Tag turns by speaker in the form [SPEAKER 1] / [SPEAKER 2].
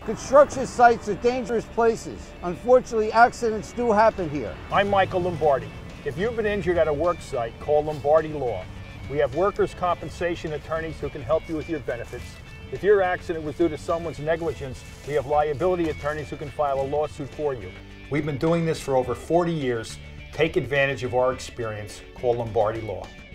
[SPEAKER 1] Construction sites are dangerous places. Unfortunately, accidents do happen here.
[SPEAKER 2] I'm Michael Lombardi. If you've been injured at a work site, call Lombardi Law. We have workers' compensation attorneys who can help you with your benefits. If your accident was due to someone's negligence, we have liability attorneys who can file a lawsuit for you. We've been doing this for over 40 years. Take advantage of our experience. Call Lombardi Law.